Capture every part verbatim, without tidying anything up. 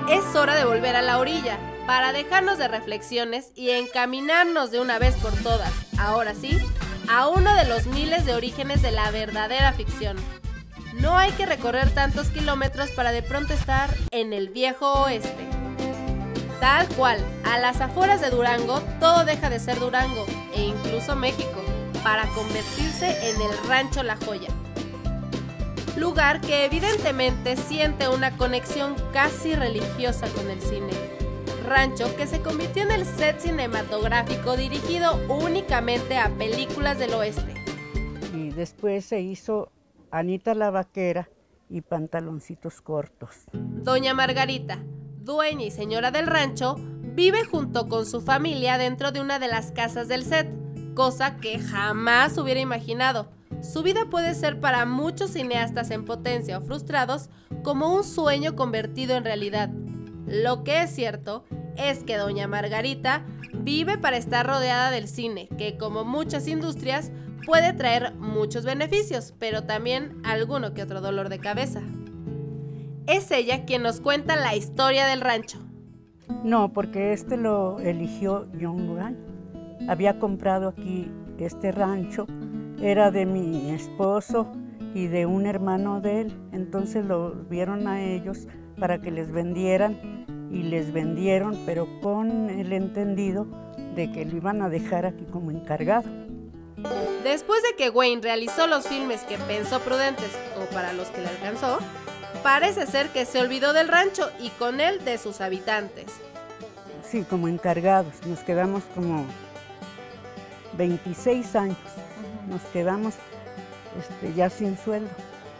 Es hora de volver a la orilla, para dejarnos de reflexiones y encaminarnos de una vez por todas, ahora sí, a uno de los miles de orígenes de la verdadera ficción. No hay que recorrer tantos kilómetros para de pronto estar en el viejo oeste. Tal cual, a las afueras de Durango, todo deja de ser Durango, e incluso México, para convertirse en el Rancho La Joya. Lugar que evidentemente siente una conexión casi religiosa con el cine. Rancho que se convirtió en el set cinematográfico dirigido únicamente a películas del oeste. Y después se hizo Anita la Vaquera y Pantaloncitos Cortos. Doña Margarita, dueña y señora del rancho, vive junto con su familia dentro de una de las casas del set, cosa que jamás hubiera imaginado. Su vida puede ser para muchos cineastas en potencia o frustrados como un sueño convertido en realidad. Lo que es cierto es que doña Margarita vive para estar rodeada del cine, que como muchas industrias puede traer muchos beneficios, pero también alguno que otro dolor de cabeza. Es ella quien nos cuenta la historia del rancho. No, porque este lo eligió John Wayne. Había comprado aquí este rancho, era de mi esposo y de un hermano de él, entonces lo vieron a ellos para que les vendieran y les vendieron, pero con el entendido de que lo iban a dejar aquí como encargado. Después de que Wayne realizó los filmes que pensó prudentes o para los que le alcanzó, parece ser que se olvidó del rancho y con él de sus habitantes. Sí, como encargados, nos quedamos como veintiséis años, nos quedamos este, ya sin sueldo.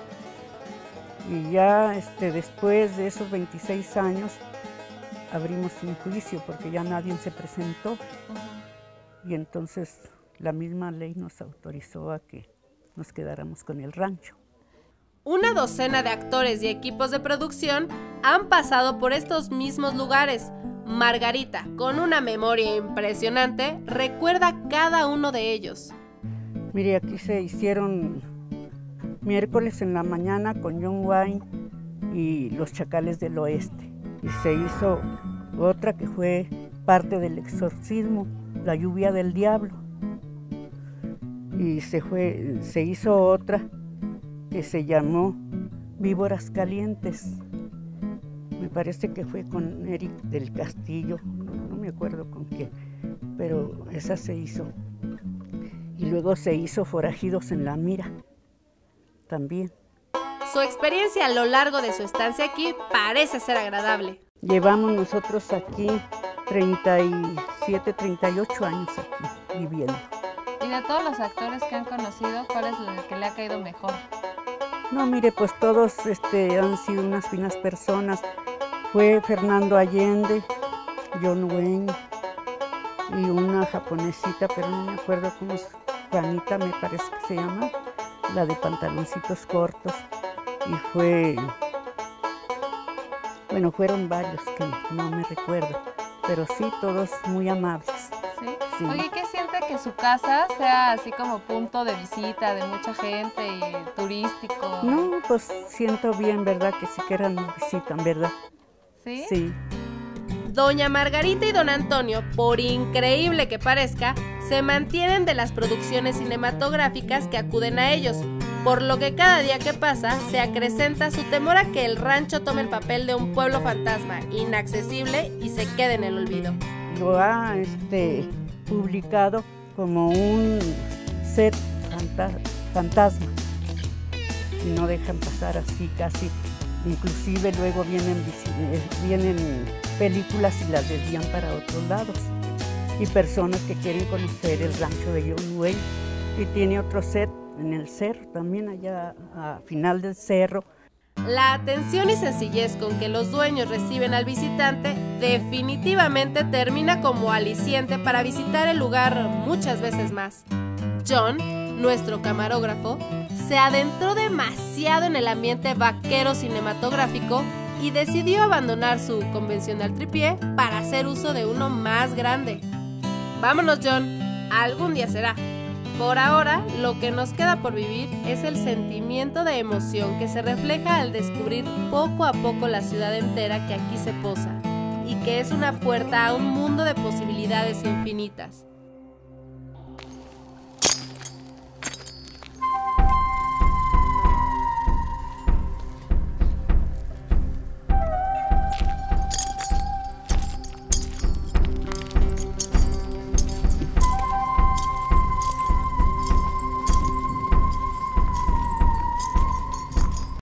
Y ya este, después de esos veintiséis años abrimos un juicio porque ya nadie se presentó. Uh-huh. Y entonces la misma ley nos autorizó a que nos quedáramos con el rancho. Una docena de actores y equipos de producción han pasado por estos mismos lugares. Margarita, con una memoria impresionante, recuerda cada uno de ellos. Mire, aquí se hicieron Miércoles en la Mañana con John Wayne y Los Chacales del Oeste. Y se hizo otra que fue parte del Exorcismo, La Lluvia del Diablo. Y se, fue, se hizo otra que se llamó Víboras Calientes. Me parece que fue con Eric del Castillo, no, no me acuerdo con quién, pero esa se hizo. Y luego se hizo Forajidos en la Mira, también. Su experiencia a lo largo de su estancia aquí parece ser agradable. Llevamos nosotros aquí treinta y siete, treinta y ocho años aquí viviendo. Y de todos los actores que han conocido, ¿cuál es el que le ha caído mejor? No, mire, pues todos este, han sido unas finas personas. Fue Fernando Allende, John Wayne y una japonesita, pero no me acuerdo cómo es, Juanita me parece que se llama, la de Pantaloncitos Cortos. Y fue, bueno, fueron varios que no me recuerdo, pero sí, todos muy amables. ¿Sí? Sí. Oye, ¿qué siente que su casa sea así como punto de visita de mucha gente y turístico? No, pues siento bien, ¿verdad? Que siquiera nos visitan, ¿verdad? ¿Sí? Sí. Doña Margarita y don Antonio, por increíble que parezca, se mantienen de las producciones cinematográficas que acuden a ellos, por lo que cada día que pasa se acrecenta su temor a que el rancho tome el papel de un pueblo fantasma, inaccesible y se quede en el olvido. Lo ha este, publicado como un set fanta fantasma y no dejan pasar así casi. Inclusive luego vienen, vienen películas y las desvían para otros lados. Y personas que quieren conocer el rancho de John Wayne. Y tiene otro set en el cerro, también allá a final del cerro. La atención y sencillez con que los dueños reciben al visitante definitivamente termina como aliciente para visitar el lugar muchas veces más. John, nuestro camarógrafo, se adentró demasiado en el ambiente vaquero cinematográfico y decidió abandonar su convencional tripié para hacer uso de uno más grande. Vámonos, John, algún día será. Por ahora, lo que nos queda por vivir es el sentimiento de emoción que se refleja al descubrir poco a poco la ciudad entera que aquí se posa, y que es una puerta a un mundo de posibilidades infinitas.